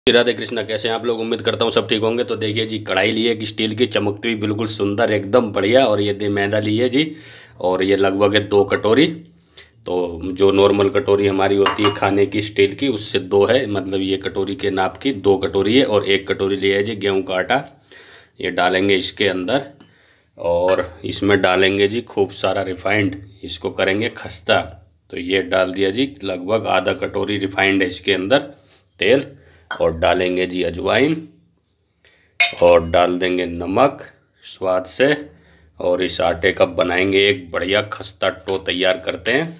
राधे कृष्णा। कैसे हैं आप लोग? उम्मीद करता हूँ सब ठीक होंगे। तो देखिए जी, कढ़ाई ली है कि स्टील की, चमकती हुई, बिल्कुल सुंदर, एकदम बढ़िया। और ये मैदा ली है जी, और ये लगभग है 2 कटोरी। तो जो नॉर्मल कटोरी हमारी होती है खाने की स्टील की, उससे 2 है, मतलब ये कटोरी के नाप की 2 कटोरी है। और 1 कटोरी लिया है जी गेहूँ का आटा। ये डालेंगे इसके अंदर, और इसमें डालेंगे जी खूब सारा रिफाइंड, इसको करेंगे खस्ता। तो ये डाल दिया जी, लगभग आधा कटोरी रिफाइंड है इसके अंदर तेल। और डालेंगे जी अजवाइन, और डाल देंगे नमक स्वाद से। और इस आटे का बनाएंगे एक बढ़िया खस्ता डो तैयार करते हैं।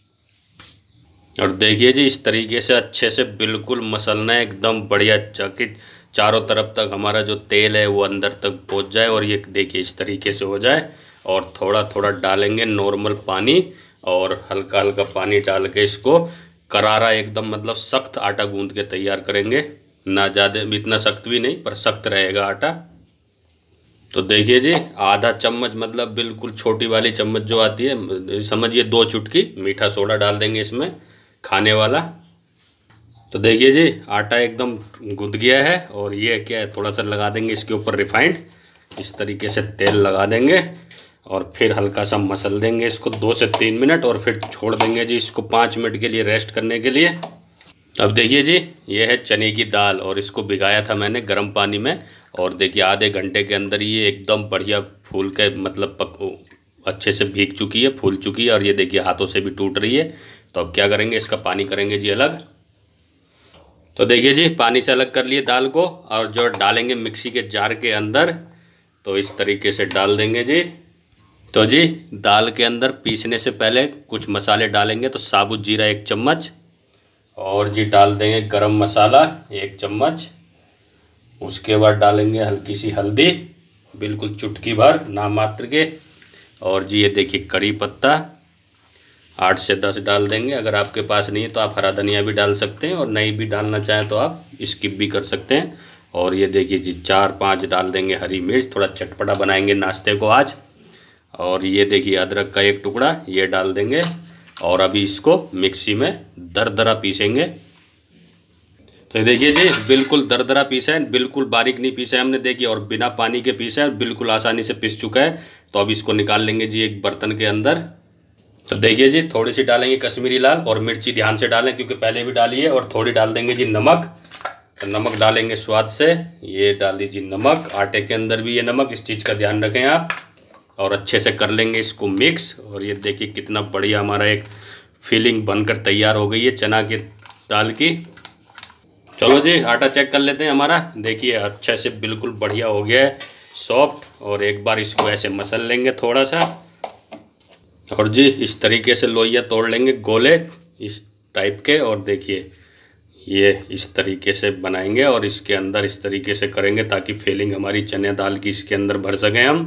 और देखिए जी, इस तरीके से अच्छे से बिल्कुल मसलना है, एकदम बढ़िया, ताकि चारों तरफ तक हमारा जो तेल है वो अंदर तक पहुंच जाए। और ये देखिए इस तरीके से हो जाए। और थोड़ा थोड़ा डालेंगे नॉर्मल पानी, और हल्का हल्का पानी डाल के इसको करारा एकदम, मतलब सख्त आटा गूंद के तैयार करेंगे। ना ज़्यादा, इतना सख्त भी नहीं, पर सख्त रहेगा आटा। तो देखिए जी, आधा चम्मच, मतलब बिल्कुल छोटी वाली चम्मच जो आती है, समझिए 2 चुटकी मीठा सोडा डाल देंगे इसमें, खाने वाला। तो देखिए जी, आटा एकदम गूंद गया है। और ये क्या है, थोड़ा सा लगा देंगे इसके ऊपर रिफाइंड, इस तरीके से तेल लगा देंगे। और फिर हल्का सा मसल देंगे इसको 2 से 3 मिनट, और फिर छोड़ देंगे जी इसको 5 मिनट के लिए रेस्ट करने के लिए। अब देखिए जी, ये है चने की दाल, और इसको भिगाया था मैंने गर्म पानी में। और देखिए आधे घंटे के अंदर ये एकदम बढ़िया फूल के, मतलब अच्छे से भीग चुकी है, फूल चुकी है। और ये देखिए हाथों से भी टूट रही है। तो अब क्या करेंगे, इसका पानी करेंगे जी अलग। तो देखिए जी, पानी से अलग कर लिए दाल को, और जो डालेंगे मिक्सी के जार के अंदर। तो इस तरीके से डाल देंगे जी। तो जी, दाल के अंदर पीसने से पहले कुछ मसाले डालेंगे। तो साबुत जीरा 1 चम्मच, और जी डाल देंगे गरम मसाला 1 चम्मच। उसके बाद डालेंगे हल्की सी हल्दी, बिल्कुल चुटकी भर, नाम मात्र के। और जी ये देखिए करी पत्ता 8 से 10 डाल देंगे। अगर आपके पास नहीं है तो आप हरा धनिया भी डाल सकते हैं, और नहीं भी डालना चाहें तो आप स्किप भी कर सकते हैं। और ये देखिए जी 4-5 डाल देंगे हरी मिर्च, थोड़ा चटपटा बनाएंगे नाश्ते को आज। और ये देखिए अदरक का 1 टुकड़ा, ये डाल देंगे। और अभी इसको मिक्सी में दरदरा पीसेंगे। तो देखिए जी, बिल्कुल दरदरा पीसा है, बिल्कुल बारीक नहीं पीसा है हमने, देखिए, और बिना पानी के पीसा है, बिल्कुल आसानी से पिस चुका है। तो अब इसको निकाल लेंगे जी एक बर्तन के अंदर। तो देखिए जी, थोड़ी सी डालेंगे कश्मीरी लाल, और मिर्ची ध्यान से डालें क्योंकि पहले भी डाली है। और थोड़ी डाल देंगे जी नमक। तो नमक डालेंगे स्वाद से, ये डाल दीजिए नमक। आटे के अंदर भी ये नमक, इस चीज़ का ध्यान रखें आप। और अच्छे से कर लेंगे इसको मिक्स। और ये देखिए कितना बढ़िया हमारा एक फीलिंग बनकर तैयार हो गई है चना की दाल की। चलो जी, आटा चेक कर लेते हैं हमारा। देखिए अच्छे से बिल्कुल बढ़िया हो गया है, सॉफ्ट। और एक बार इसको ऐसे मसल लेंगे थोड़ा सा। और जी इस तरीके से लोइया तोड़ लेंगे गोले इस टाइप के। और देखिए ये इस तरीके से बनाएंगे, और इसके अंदर इस तरीके से करेंगे ताकि फीलिंग हमारी चने दाल की इसके अंदर भर सकें हम।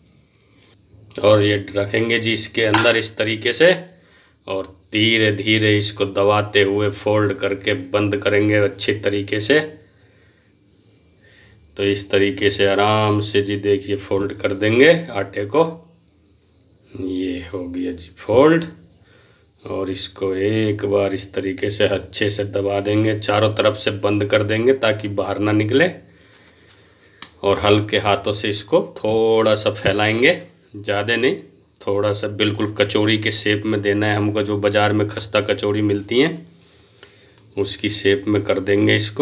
और ये रखेंगे जी इसके अंदर इस तरीके से, और धीरे धीरे इसको दबाते हुए फोल्ड करके बंद करेंगे अच्छी तरीके से। तो इस तरीके से आराम से जी देखिए फोल्ड कर देंगे आटे को। ये हो गया जी फोल्ड। और इसको एक बार इस तरीके से अच्छे से दबा देंगे, चारों तरफ से बंद कर देंगे ताकि बाहर ना निकले। और हल्के हाथों से इसको थोड़ा सा फैलाएंगे, ज़्यादा नहीं, थोड़ा सा, बिल्कुल कचौरी के शेप में देना है हमको। जो बाज़ार में खस्ता कचौरी मिलती हैं उसकी शेप में कर देंगे इसको।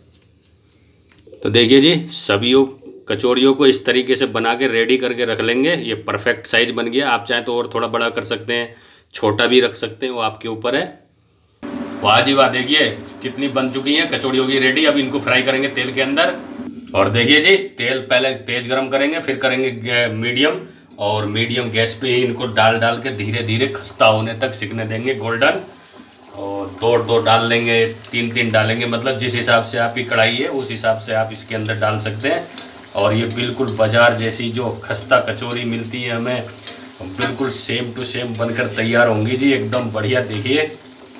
तो देखिए जी, सभी कचौरियों को इस तरीके से बना के रेडी करके रख लेंगे। ये परफेक्ट साइज़ बन गया। आप चाहें तो और थोड़ा बड़ा कर सकते हैं, छोटा भी रख सकते हैं, वो आपके ऊपर है। वाह जी वाह, देखिए कितनी बन चुकी हैं, कचौड़ी होगी रेडी। अब इनको फ्राई करेंगे तेल के अंदर। और देखिए जी, तेल पहले तेज गरम करेंगे, फिर करेंगे मीडियम, और मीडियम गैस पे ही इनको डाल के धीरे धीरे खस्ता होने तक सिकने देंगे गोल्डन। और 2 डाल लेंगे, 3 डालेंगे, मतलब जिस हिसाब से आपकी कढ़ाई है उस हिसाब से आप इसके अंदर डाल सकते हैं। और ये बिल्कुल बाजार जैसी जो खस्ता कचौरी मिलती है हमें, बिल्कुल सेम टू सेम बनकर तैयार होंगी जी, एकदम बढ़िया। देखिए,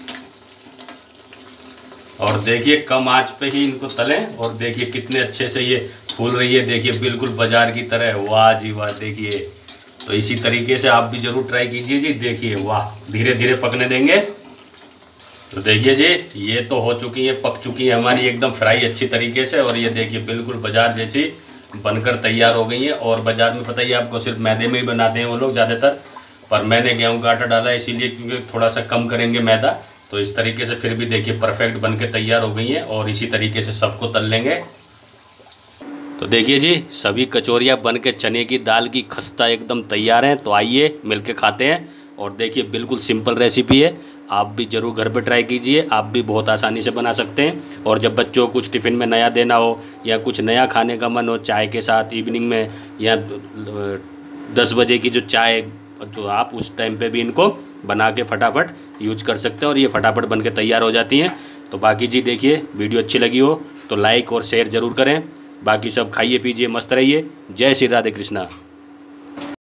और देखिए कम आंच पे ही इनको तलें। और देखिए कितने अच्छे से ये फूल रही है, देखिए बिल्कुल बाजार की तरह। वाह जी वाह, देखिए। तो इसी तरीके से आप भी ज़रूर ट्राई कीजिए जी। देखिए वाह, धीरे धीरे पकने देंगे। तो देखिए जी, ये तो हो चुकी है, पक चुकी है हमारी एकदम फ्राई अच्छी तरीके से। और ये देखिए बिल्कुल बाजार जैसी बनकर तैयार हो गई है। और बाजार में पता ही आपको सिर्फ मैदे में ही बनाते हैं वो लोग ज़्यादातर, पर मैंने गेहूं का आटा डाला इसीलिए क्योंकि थोड़ा सा कम करेंगे मैदा। तो इस तरीके से फिर भी देखिए परफेक्ट बन के तैयार हो गई है। और इसी तरीके से सबको तल लेंगे। तो देखिए जी, सभी कचौरियाँ बन के चने की दाल की खस्ता एकदम तैयार हैं। तो आइए मिलके खाते हैं। और देखिए बिल्कुल सिंपल रेसिपी है, आप भी ज़रूर घर पे ट्राई कीजिए। आप भी बहुत आसानी से बना सकते हैं। और जब बच्चों को कुछ टिफ़िन में नया देना हो या कुछ नया खाने का मन हो चाय के साथ इवनिंग में, या 10 बजे की जो चाय, तो आप उस टाइम पे भी इनको बना के फटाफट यूज कर सकते हैं। और ये फटाफट बन के तैयार हो जाती हैं। तो बाकी जी देखिए, वीडियो अच्छी लगी हो तो लाइक और शेयर ज़रूर करें। बाकी सब खाइए पीजिए मस्त रहिए। जय श्री राधे कृष्णा।